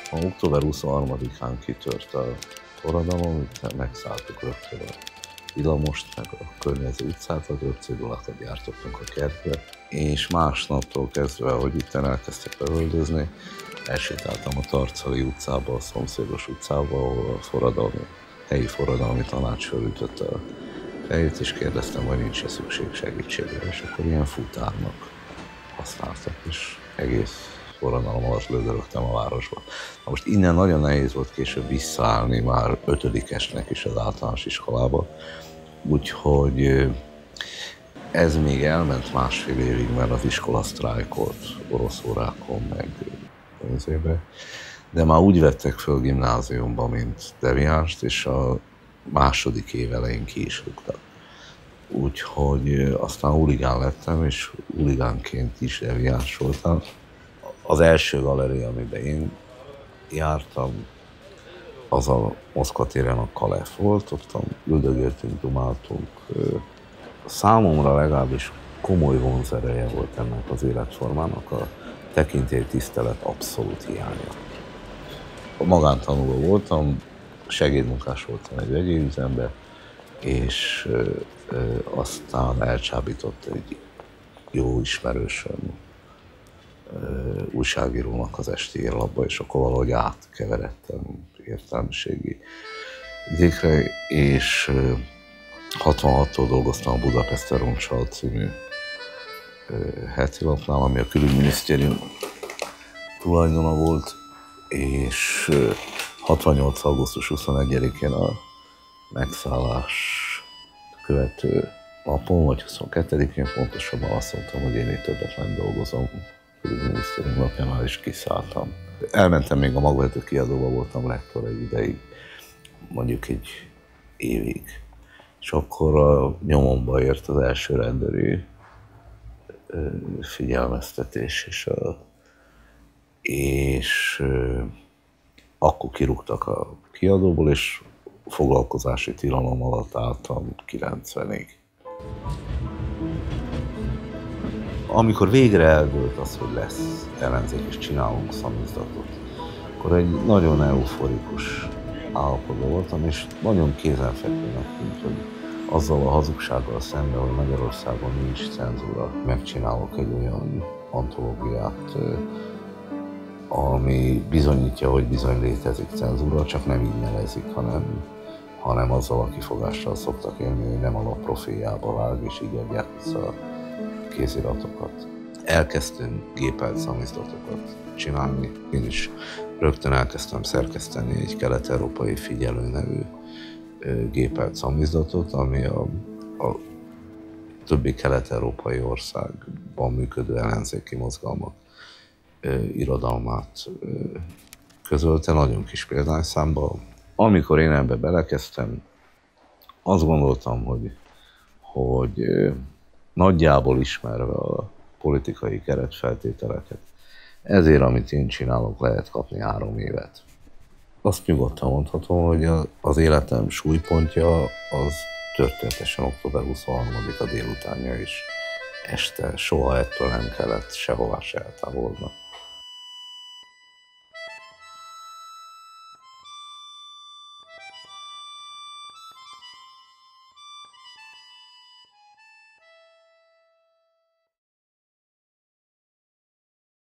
Október 23-án kitört a forradalom, itt megszálltuk rögtön a villamost, meg a környező utcákat, röpcédulákat gyártottunk a kertbe, és másnaptól kezdve, hogy itt elkezdtek lövöldözni, elsétáltam a Tarcali utcába, a szomszédos utcába, ahol a helyi forradalmi tanács fölütötte a fejét, és kérdeztem, hogy nincs-e szükség segítségre, és akkor ilyen futárnak használtak, és egész forradalom alatt lődörögtem a városba. Na most innen nagyon nehéz volt később visszaállni már ötödikesnek is az általános iskolába, úgyhogy ez még elment másfél évig, mert az iskola sztrájkolt orosz órákon, meg pénzébe. De már úgy vettek föl gimnáziumba, mint deviánst, és a második év elején ki is rúgtak. Úgyhogy aztán huligán lettem, és huligánként is deviáns voltam. Az első galéria, amiben én jártam, az a Moszkva téren a Kalef volt, ott üldögéltünk, dumáltunk. Számomra legalábbis komoly vonzereje volt ennek az életformának, a tekintélytisztelet abszolút hiánya. Magántanuló voltam, segédmunkás voltam egy vegyi üzemben, és aztán elcsábított egy jó ismerősöm újságírónak az esti érlapba, és akkor valahogy átkeveredtem értelmiségi ügyekre, és 66-tól dolgoztam a Budapest Roncsal című heti lapnál, ami a külügyminisztérium tulajdona volt, és 68. augusztus 21-én a megszállás követő napon, vagy 22-én pontosabban azt mondtam, hogy én itt többet nem dolgozom. Külügyminisztérium napjánál is kiszálltam. Elmentem még a magvető kiadóba, voltam lektor egy ideig, mondjuk egy évig. És akkor a nyomomba ért az első rendőri figyelmeztetés, és akkor kirúgtak a kiadóból, és foglalkozási tilalom alatt álltam 90-ig. Amikor végre eldőlt az, hogy lesz ellenzék és csinálunk szamizdatot, akkor egy nagyon euforikus állapotban voltam, és nagyon kézenfekvőnek tűnt, hogy azzal a hazugsággal szemben, hogy Magyarországon nincs cenzúra, megcsinálok egy olyan antológiát, ami bizonyítja, hogy bizony létezik cenzúra, csak nem így nevezik, hanem azzal a kifogással szoktak élni, hogy nem a lap profiljába vág, és így adják vissza a kéziratokat. Elkezdtünk gépelt szamizdatokat csinálni. Én is rögtön elkezdtem szerkeszteni egy kelet-európai figyelő nevű gépelt szamizdatot, ami a többi kelet-európai országban működő ellenzéki mozgalmak irodalmát közölte, nagyon kis példányszámban. Amikor én ebbe belekezdtem, azt gondoltam, hogy nagyjából ismerve a politikai keretfeltételeket, ezért, amit én csinálok, lehet kapni 3 évet. Azt nyugodtan mondhatom, hogy az életem súlypontja az történetesen október 23-a délutánja is este. Soha ettől nem kellett sehová se eltávolodnom.